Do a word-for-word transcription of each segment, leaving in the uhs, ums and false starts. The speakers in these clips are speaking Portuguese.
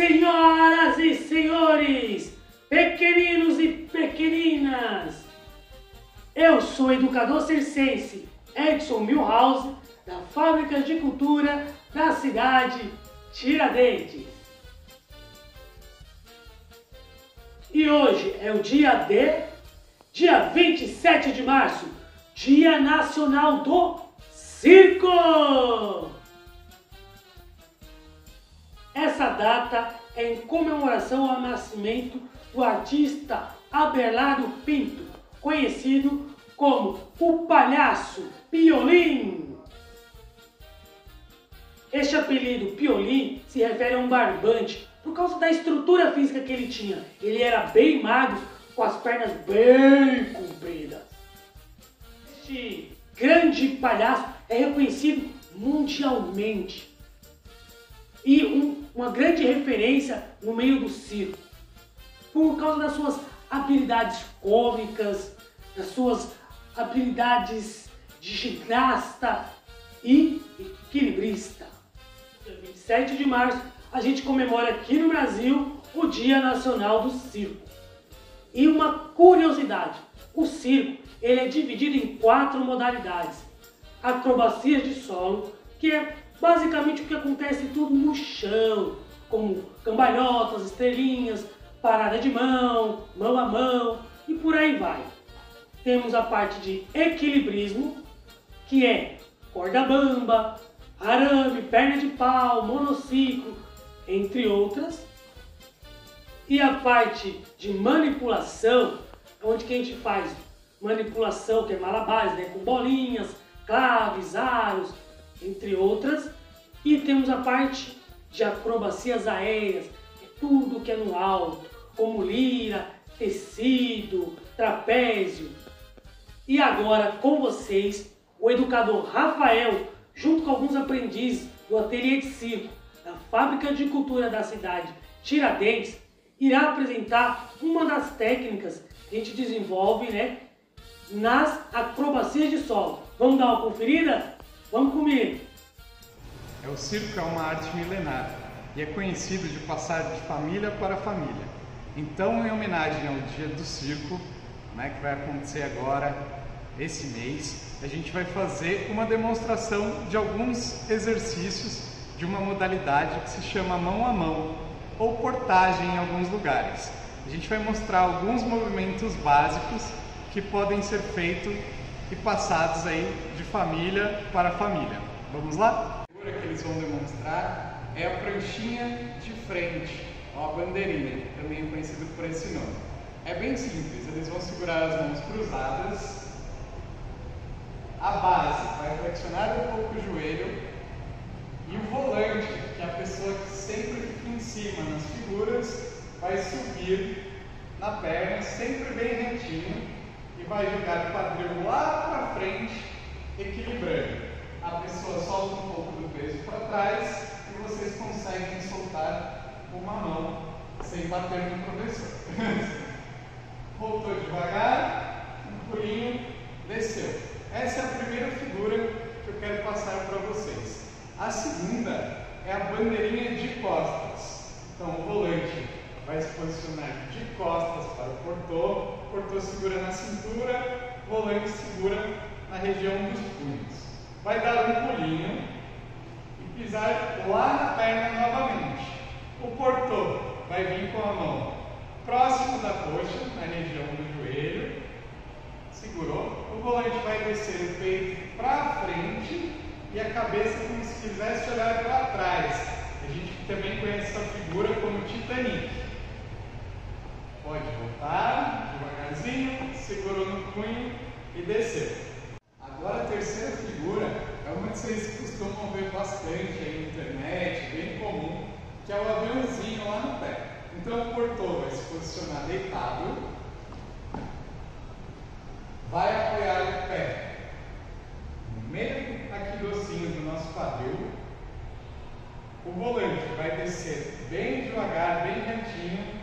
Senhoras e senhores, pequeninos e pequeninas, eu sou o educador circense Edson Milhouse, da Fábrica de Cultura da cidade Tiradentes. E hoje é o dia D, dia vinte e sete de março, Dia Nacional do Circo! Essa data é em comemoração ao nascimento do artista Abelardo Pinto, conhecido como o Palhaço Piolim. Este apelido Piolim se refere a um barbante por causa da estrutura física que ele tinha. Ele era bem magro, com as pernas bem compridas. Este grande palhaço é reconhecido mundialmente e um, uma grande referência no meio do circo, por causa das suas habilidades cômicas, das suas habilidades de ginasta e equilibrista. Dia vinte e sete de março, a gente comemora aqui no Brasil o Dia Nacional do Circo. E uma curiosidade, o circo ele é dividido em quatro modalidades. Acrobacias de solo, que é basicamente o que acontece tudo no chão, como cambalhotas, estrelinhas, parada de mão, mão a mão e por aí vai. Temos a parte de equilibrismo, que é corda bamba, arame, perna de pau, monociclo, entre outras. E a parte de manipulação, onde que a gente faz manipulação, que é malabares, né, com bolinhas, claves, aros, entre outras. E temos a parte de acrobacias aéreas, é tudo que é no alto, como lira, tecido, trapézio. E agora com vocês, o educador Rafael, junto com alguns aprendizes do ateliê de circo da Fábrica de Cultura da cidade Tiradentes, irá apresentar uma das técnicas que a gente desenvolve, né, nas acrobacias de solo. Vamos dar uma conferida? Vamos comigo! É, o circo é uma arte milenar e é conhecido de passar de família para família. Então, em homenagem ao Dia do Circo, né, que vai acontecer agora, esse mês, a gente vai fazer uma demonstração de alguns exercícios de uma modalidade que se chama mão a mão, ou portagem em alguns lugares. A gente vai mostrar alguns movimentos básicos que podem ser feitos e passados aí de família para família. Vamos lá? A figura que eles vão demonstrar é a pranchinha de frente, ou a bandeirinha, também é conhecido por esse nome. É bem simples, eles vão segurar as mãos cruzadas, a base vai flexionar um pouco o joelho e o volante, que é a pessoa que sempre fica em cima nas figuras, vai subir na perna, sempre bem retinho, e vai jogar o quadril lá para frente, equilibrando. A pessoa solta um pouco do peso para trás e vocês conseguem soltar uma mão sem bater no professor. Voltou devagar, um pulinho, desceu. Essa é a primeira figura que eu quero passar para vocês. A segunda é a bandeirinha de costas. Então o volante vai se posicionar de costas para o portô, o portô segura na cintura, o volante segura na região dos punhos. Vai dar um pulinho e pisar lá na perna novamente. O portô vai vir com a mão próximo da coxa, na região do joelho, segurou. O volante vai descer o peito para frente e a cabeça como se quisesse olhar para trás. A gente também conhece essa figura como Titanic. Pode voltar devagarzinho, segurou no punho e desceu. Agora a terceira figura é uma que vocês costumam ver bastante aí na internet, bem comum, que é o aviãozinho lá no pé. Então o portô vai se posicionar deitado, vai apoiar o pé no meio aqui do ossinho do nosso quadril. O volante vai descer bem devagar, bem retinho.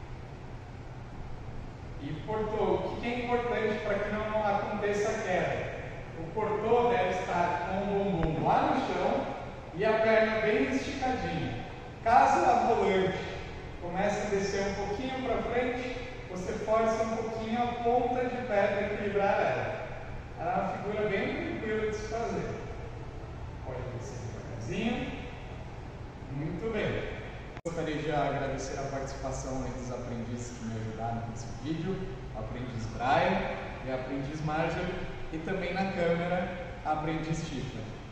E o portô, o que é importante para que não aconteça a queda? O portô deve estar com o bumbum lá no chão e a perna bem esticadinha. Caso a volante começa a descer um pouquinho para frente, você força um pouquinho a ponta de pé para equilibrar ela. Ela é uma figura bem tranquila de se fazer. Pode descer devagarzinho. Muito bem. Gostaria de agradecer a participação dos aprendizes que me ajudaram nesse vídeo, o aprendiz Brian e a aprendiz Marjorie, e também na câmera a aprendiz Tiffany.